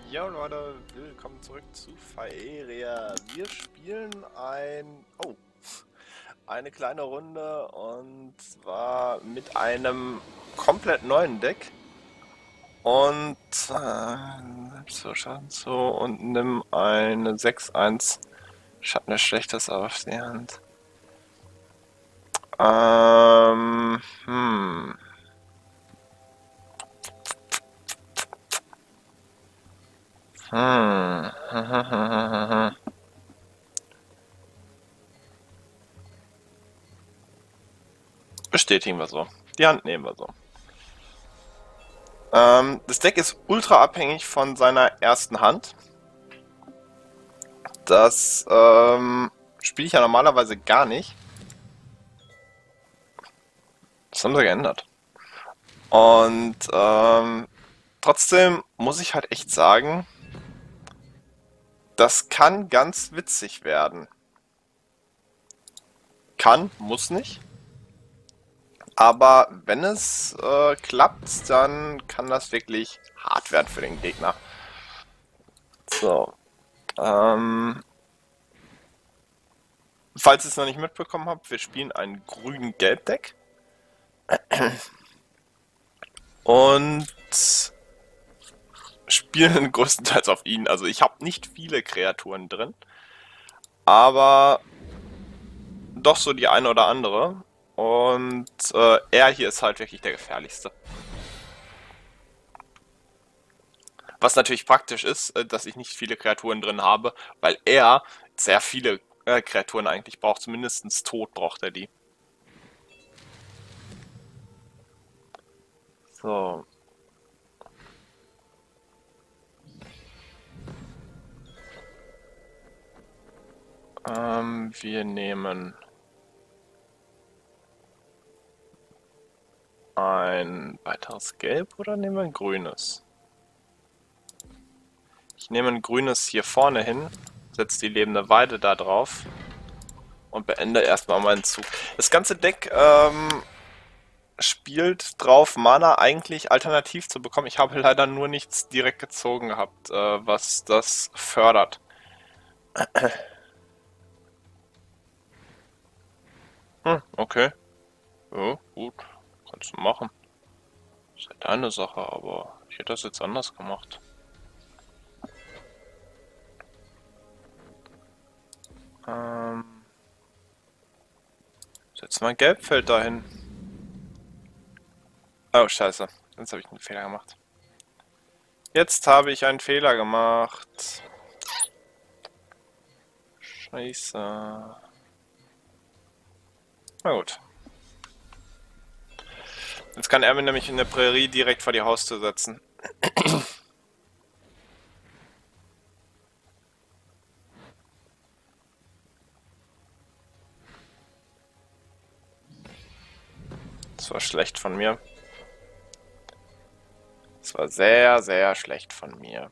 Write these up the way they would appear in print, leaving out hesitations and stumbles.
Jo Leute, willkommen zurück zu Faeria. Wir spielen eine kleine Runde und zwar mit einem komplett neuen Deck. Und so Schaden so und nimm eine 6-1 Schatten des Schlechters auf die Hand. Ähm, hm. Hm. Bestätigen wir so. Die Hand nehmen wir so. Das Deck ist ultra abhängig von seiner ersten Hand. Das spiele ich ja normalerweise gar nicht. Das haben sie geändert. Und trotzdem muss ich halt echt sagen, das kann ganz witzig werden. Kann, muss nicht. Aber wenn es klappt, dann kann das wirklich hart werden für den Gegner. So. Falls ihr es noch nicht mitbekommen habt, wir spielen ein grün-gelb-Deck. Und spielen größtenteils auf ihn. Also ich habe nicht viele Kreaturen drin, aber doch so die eine oder andere. Und er hier ist halt wirklich der gefährlichste. Was natürlich praktisch ist, dass ich nicht viele Kreaturen drin habe, weil er sehr viele Kreaturen eigentlich braucht. Zumindest tot braucht er die. So. Wir nehmen ein weiteres Gelb oder nehmen wir ein grünes? Ich nehme ein grünes hier vorne hin, setze die lebende Weide da drauf und beende erstmal meinen Zug. Das ganze Deck spielt drauf, Mana eigentlich alternativ zu bekommen. Ich habe leider nur nichts direkt gezogen gehabt, was das fördert. Okay. Ja, gut. Kannst du machen. Ist ja deine Sache, aber ich hätte das jetzt anders gemacht. Setz mal ein Gelbfeld dahin. Oh, scheiße. Jetzt habe ich einen Fehler gemacht. Jetzt habe ich einen Fehler gemacht. Scheiße. Na gut. Jetzt kann er mir nämlich in der Prärie direkt vor die Haustür setzen. Das war schlecht von mir. Das war sehr, sehr schlecht von mir.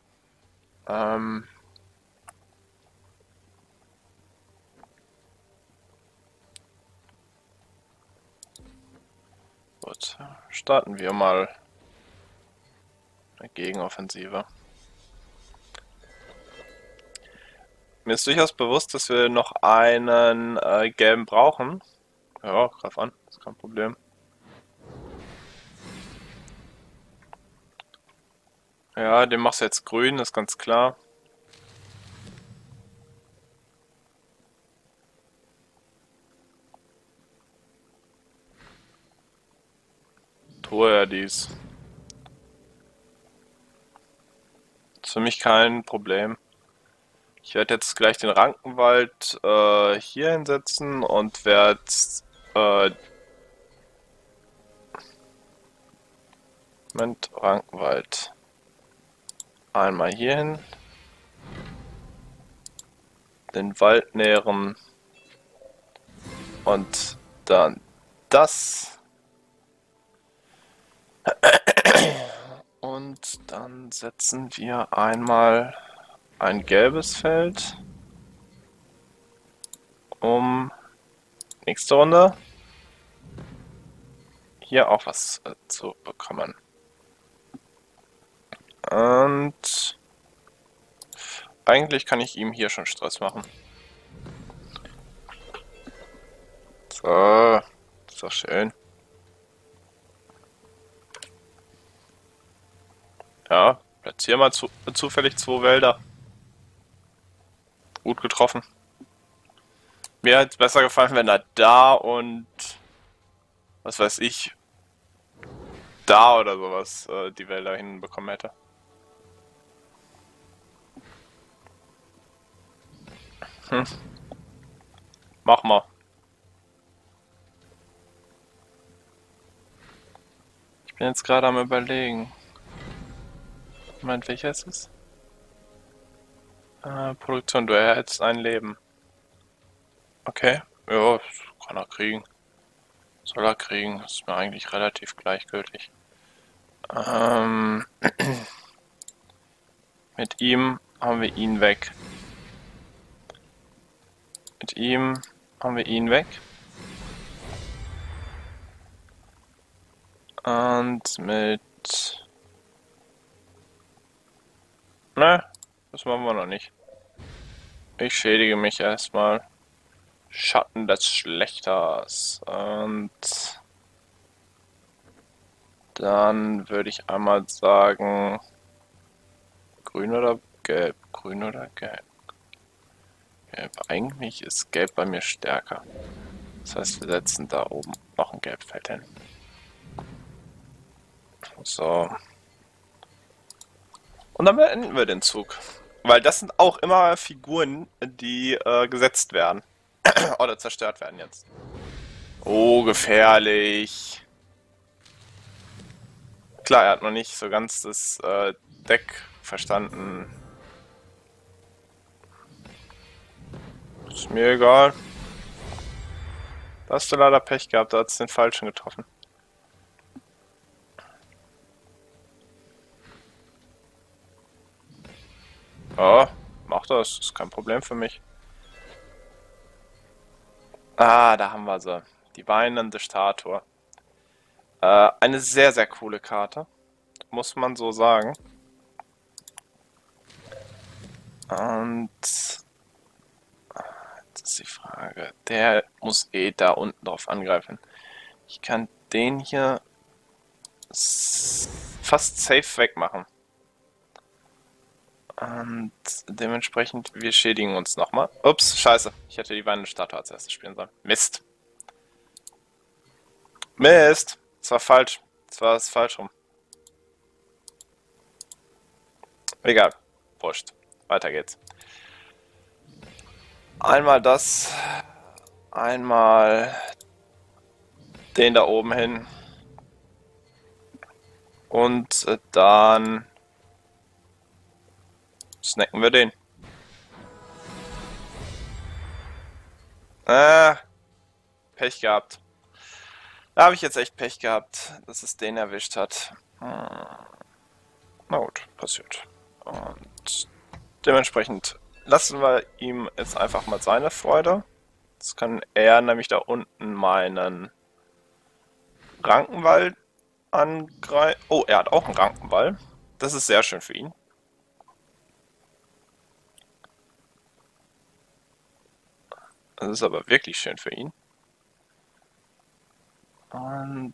Gut, starten wir mal eine Gegenoffensive. Mir ist durchaus bewusst, dass wir noch einen gelben brauchen. Ja, greif an, ist kein Problem. Ja, den machst du jetzt grün, ist ganz klar. Tue er dies. Ist für mich kein Problem. Ich werde jetzt gleich den Rankenwald hier hinsetzen und werde Rankenwald einmal hier hin, den Wald nähren und dann das. Und dann setzen wir einmal ein gelbes Feld, um nächste Runde hier auch was zu bekommen. Und eigentlich kann ich ihm hier schon Stress machen. So, ist doch schön. Ja, platziere mal zufällig 2 Wälder. Gut getroffen. Mir hätte es besser gefallen, wenn er da und was weiß ich, da oder sowas die Wälder hinbekommen hätte. Hm. Mach mal. Ich bin jetzt gerade am Überlegen. Moment, welcher ist es? Produktion, du erhältst ein Leben. Okay, ja, kann er kriegen. Soll er kriegen, ist mir eigentlich relativ gleichgültig. Mit ihm haben wir ihn weg. Mit ihm haben wir ihn weg. Und mit... Ne, das machen wir noch nicht. Ich schädige mich erstmal. Schatten des Schlechters. Und dann würde ich einmal sagen, grün oder gelb? Grün oder gelb? Gelb. Eigentlich ist gelb bei mir stärker. Das heißt, wir setzen da oben noch ein Gelbfeld hin. So. Und dann beenden wir den Zug. Weil das sind auch immer Figuren, die gesetzt werden. Oder zerstört werden jetzt. Oh, gefährlich. Klar, er hat noch nicht so ganz das Deck verstanden. Ist mir egal. Da hast du leider Pech gehabt, da hat es den Falschen getroffen. Ja, mach das, ist kein Problem für mich. Ah, da haben wir sie. Die weinende Statue. Eine sehr, sehr coole Karte. Muss man so sagen. Und jetzt ist die Frage. Der muss eh da unten drauf angreifen. Ich kann den hier fast safe wegmachen. Und dementsprechend, wir schädigen uns nochmal. Ups, scheiße. Ich hätte die weinende Statue als erstes spielen sollen. Mist. Mist. Das war falsch. Das war es falsch rum. Egal. Wurscht. Weiter geht's. Einmal das. Einmal den da oben hin. Und dann snacken wir den. Pech gehabt. Da habe ich jetzt echt Pech gehabt, dass es den erwischt hat. Na gut, passiert. Und dementsprechend lassen wir ihm jetzt einfach mal seine Freude. Jetzt kann er nämlich da unten meinen Rankenwall angreifen. Oh, er hat auch einen Rankenwall. Das ist sehr schön für ihn. Das ist aber wirklich schön für ihn. Und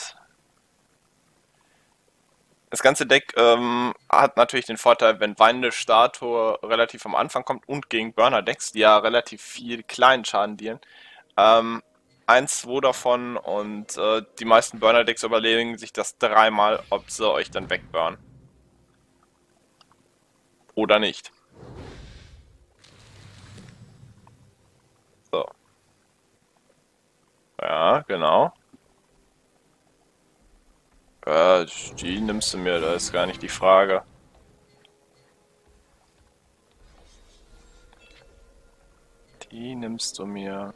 das ganze Deck hat natürlich den Vorteil, wenn weinende Statue relativ am Anfang kommt und gegen Burner-Decks, die ja relativ viel kleinen Schaden dealen. 1, 2 davon und die meisten Burner-Decks überlegen sich das 3-mal, ob sie euch dann wegburnen. Oder nicht. So. Ja, genau. Die nimmst du mir, da ist gar nicht die Frage. Die nimmst du mir.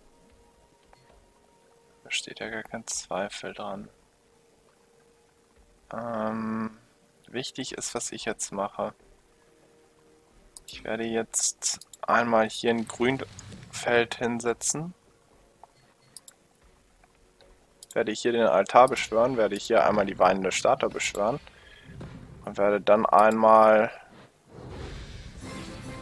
Da steht ja gar kein Zweifel dran. Wichtig ist, was ich jetzt mache. Ich werde jetzt einmal hier ein Grünfeld hinsetzen. Werde ich hier den Altar beschwören, werde ich hier einmal die weinende Statue beschwören und werde dann einmal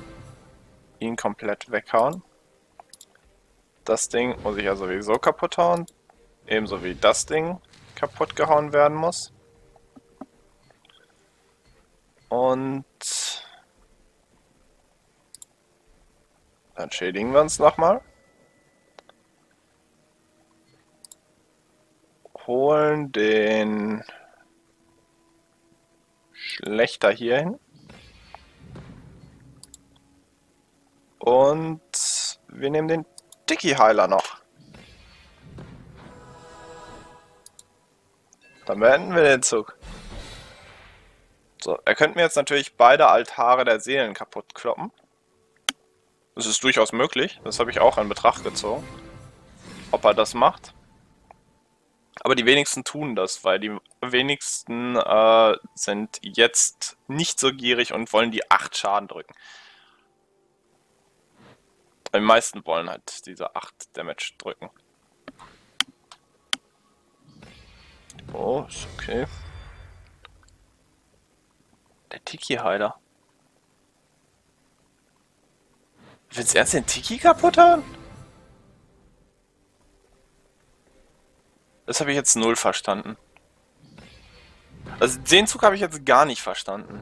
ihn komplett weghauen. Das Ding muss ich ja sowieso kaputt hauen. Ebenso wie das Ding kaputt gehauen werden muss. Und dann schädigen wir uns nochmal. Holen den Schlechter hier hin. Und wir nehmen den Tiki-Heiler noch. Dann beenden wir den Zug. So, er könnte mir jetzt natürlich beide Altare der Seelen kaputt kloppen. Das ist durchaus möglich. Das habe ich auch in Betracht gezogen. Ob er das macht. Aber die wenigsten tun das, weil die wenigsten sind jetzt nicht so gierig und wollen die 8 Schaden drücken. Die meisten wollen halt diese 8 Damage drücken. Oh, ist okay. Der Tiki-Heiler. Willst du ernst den Tiki kaputt hauen? Das habe ich jetzt null verstanden. Also den Zug habe ich jetzt gar nicht verstanden.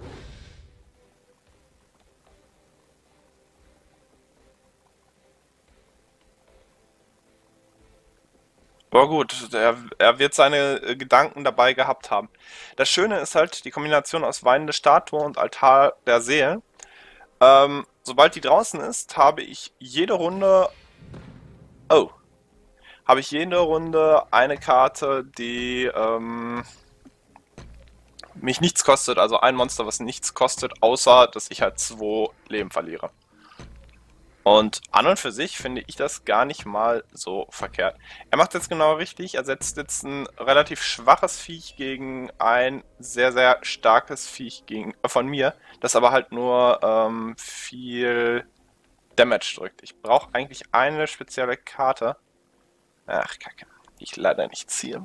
Aber gut, er wird seine Gedanken dabei gehabt haben. Das Schöne ist halt die Kombination aus weinende Statue und Altar der Seelen. Sobald die draußen ist, habe ich jede Runde... Oh. Habe ich jede Runde eine Karte, die mich nichts kostet. Also ein Monster, was nichts kostet, außer dass ich halt 2 Leben verliere. Und an und für sich finde ich das gar nicht mal so verkehrt. Er macht jetzt genau richtig. Er setzt jetzt ein relativ schwaches Viech gegen ein sehr, sehr starkes Viech von mir, das aber halt nur viel Damage drückt. Ich brauche eigentlich eine spezielle Karte. Ach, Kacke. Die ich leider nicht ziehe.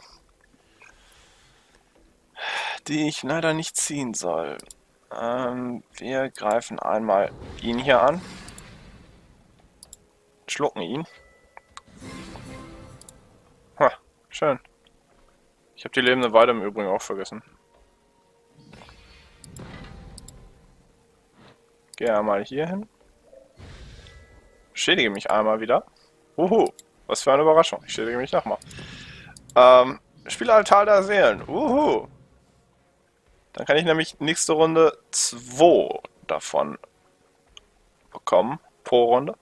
Die ich leider nicht ziehen soll. Wir greifen einmal ihn hier an. Schlucken ihn. Ha, schön. Ich habe die lebende Weide im Übrigen auch vergessen. Gehe einmal hier hin. Schädige mich einmal wieder. Uhu, was für eine Überraschung. Ich schädige mich nochmal. Spiele Altar der Seelen. Uhu. Dann kann ich nämlich nächste Runde 2 davon bekommen. Pro Runde.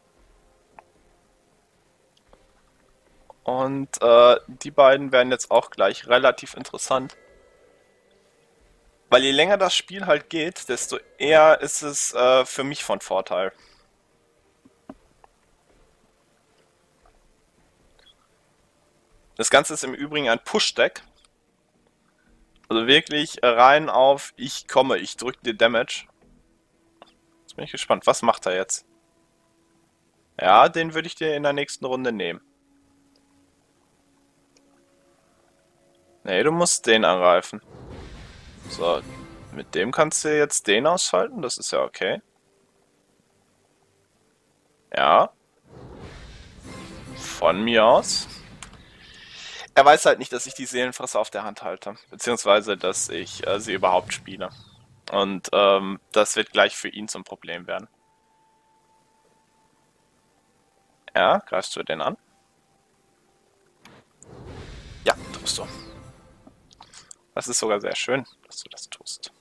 Und die beiden werden jetzt auch gleich relativ interessant. Weil je länger das Spiel halt geht, desto eher ist es für mich von Vorteil. Das Ganze ist im Übrigen ein Push-Deck. Also wirklich rein auf ich komme, ich drücke dir Damage. Jetzt bin ich gespannt, was macht er jetzt? Ja, den würde ich dir in der nächsten Runde nehmen. Nee, du musst den angreifen. So, mit dem kannst du jetzt den ausschalten, das ist ja okay. Ja. Von mir aus. Er weiß halt nicht, dass ich die Seelenfresser auf der Hand halte. Beziehungsweise, dass ich sie überhaupt spiele. Und das wird gleich für ihn zum Problem werden. Ja, greifst du den an? Ja, tust du. Das ist sogar sehr schön, dass du das tust.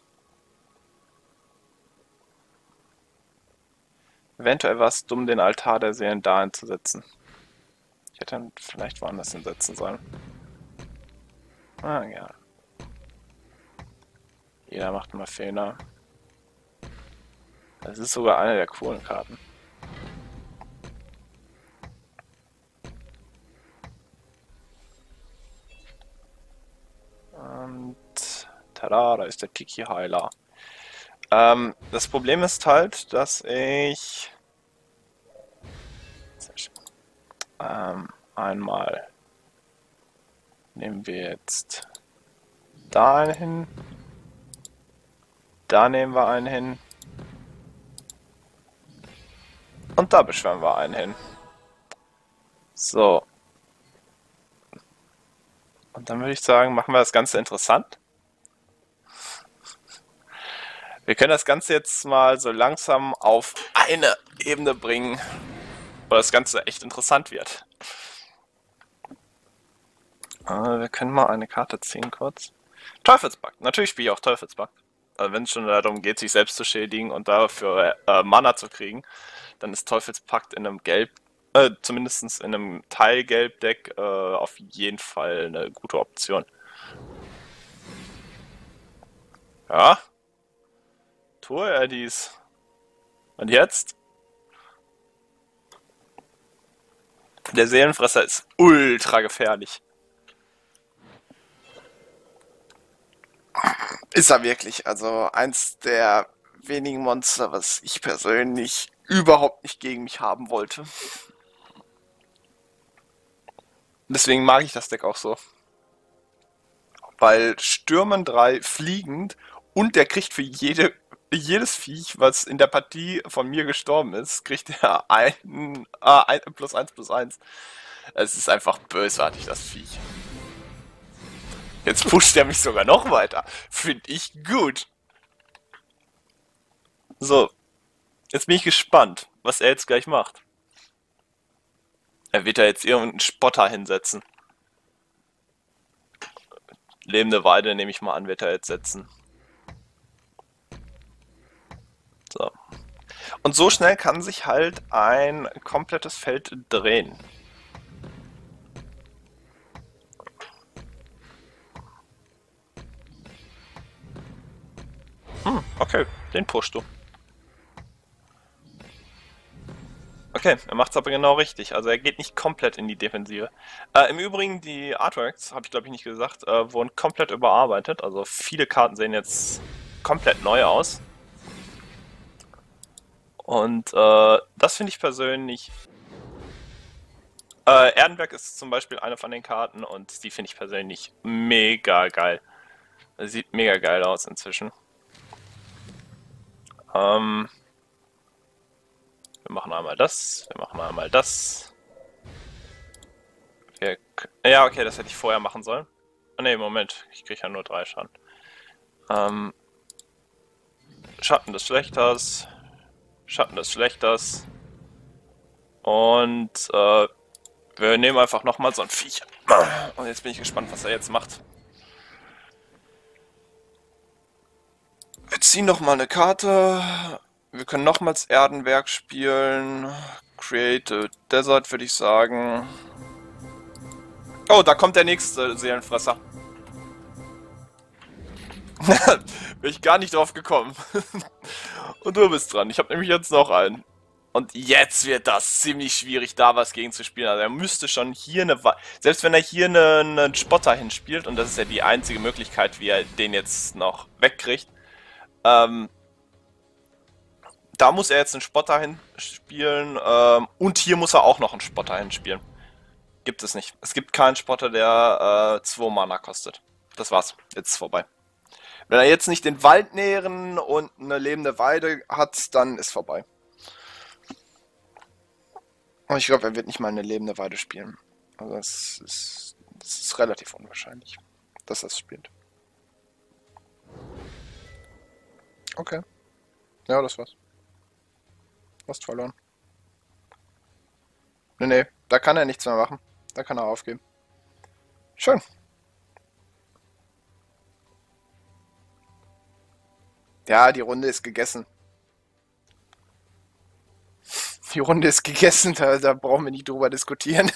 Eventuell war es dumm, den Altar der Seelen dahin zu setzen. Ich hätte ihn vielleicht woanders hinsetzen sollen. Ah, ja. Jeder macht immer Fehler. Das ist sogar eine der coolen Karten. Und tada, da ist der Tiki-Heiler. Das Problem ist halt, dass ich einmal nehmen wir jetzt da einen hin, da nehmen wir einen hin Und da beschwören wir einen hin. So. Und dann würde ich sagen, machen wir das Ganze interessant. Wir können das Ganze jetzt mal so langsam auf eine Ebene bringen, wo das Ganze echt interessant wird. Wir können mal eine Karte ziehen kurz. Teufelspakt. Natürlich spiele ich auch Teufelspakt. Also wenn es schon darum geht, sich selbst zu schädigen und dafür Mana zu kriegen, dann ist Teufelspakt in einem zumindest in einem Teil-Gelb-Deck auf jeden Fall eine gute Option. Ja. Tue er dies. Und jetzt? Der Seelenfresser ist ultra gefährlich. Ist er wirklich. Also eins der wenigen Monster, was ich persönlich überhaupt nicht gegen mich haben wollte. Deswegen mag ich das Deck auch so. Weil Stürmen 3 fliegend und der kriegt für jedes Viech, was in der Partie von mir gestorben ist, kriegt er ein +1/+1. Es ist einfach bösartig, das Viech. Jetzt pusht er mich sogar noch weiter. Finde ich gut. So, jetzt bin ich gespannt, was er jetzt gleich macht. Er wird da jetzt irgendeinen Spotter hinsetzen. Lebende Weide, nehme ich mal an, wird er jetzt setzen. So. Und so schnell kann sich halt ein komplettes Feld drehen. Okay, den pushst du. Okay, er macht es aber genau richtig. Also er geht nicht komplett in die Defensive. Im Übrigen, die Artworks, habe ich glaube ich nicht gesagt, wurden komplett überarbeitet. Also viele Karten sehen jetzt komplett neu aus. Und das finde ich persönlich... Erdenberg ist zum Beispiel eine von den Karten und die finde ich persönlich mega geil. Sieht mega geil aus inzwischen. Wir machen einmal das, wir machen einmal das. Ja, okay, das hätte ich vorher machen sollen. Oh ne, Moment, ich kriege ja nur 3 Schaden. Schatten des Schlechters, Schatten des Schlechters. Und wir nehmen einfach nochmal so ein Viech. Und jetzt bin ich gespannt, was er jetzt macht. Wir ziehen nochmal eine Karte. Wir können nochmals Erdenwerk spielen. Create a Desert, würde ich sagen. Oh, da kommt der nächste Seelenfresser. Bin ich gar nicht drauf gekommen. Und du bist dran. Ich habe nämlich jetzt noch einen. Und jetzt wird das ziemlich schwierig, da was gegen zu spielen. Also er müsste schon hier selbst wenn er hier einen Spotter hinspielt, und das ist ja die einzige Möglichkeit, wie er den jetzt noch wegkriegt, da muss er jetzt einen Spotter hinspielen, und hier muss er auch noch einen Spotter hinspielen. Gibt es nicht. Es gibt keinen Spotter, der 2 Mana kostet. Das war's. Jetzt ist vorbei. Wenn er jetzt nicht den Wald nähren und eine lebende Weide hat, dann ist vorbei. Und ich glaube, er wird nicht mal eine lebende Weide spielen. Also das ist relativ unwahrscheinlich, dass er es spielt. Okay. Ja, das war's. Hast verloren. Nee, da kann er nichts mehr machen. Da kann er aufgeben. Schön. Ja, die Runde ist gegessen. Die Runde ist gegessen, da brauchen wir nicht drüber diskutieren.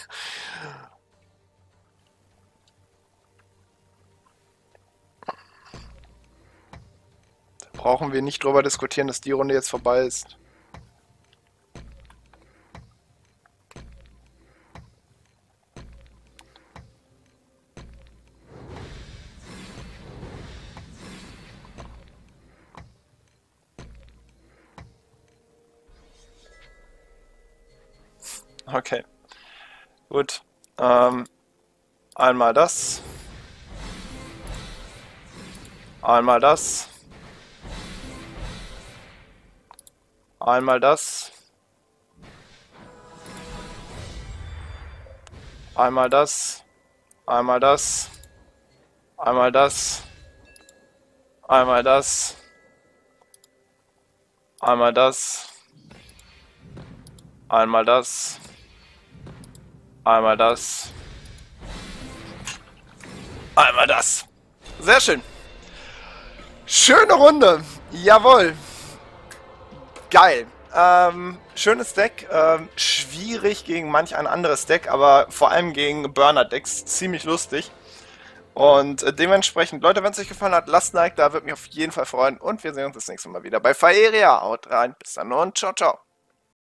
Da brauchen wir nicht drüber diskutieren, dass die Runde jetzt vorbei ist. Okay. Gut. Einmal das. Einmal das. Einmal das. Einmal das. Einmal das. Einmal das. Einmal das. Einmal das. Einmal das. Einmal das. Einmal das. Sehr schön. Schöne Runde. Jawohl. Geil. Schönes Deck. Schwierig gegen manch ein anderes Deck, aber vor allem gegen Burner-Decks ziemlich lustig. Und dementsprechend, Leute, wenn es euch gefallen hat, lasst ein Like da, würde mich auf jeden Fall freuen. Und wir sehen uns das nächste Mal wieder bei Faeria. Haut rein, bis dann und ciao, ciao.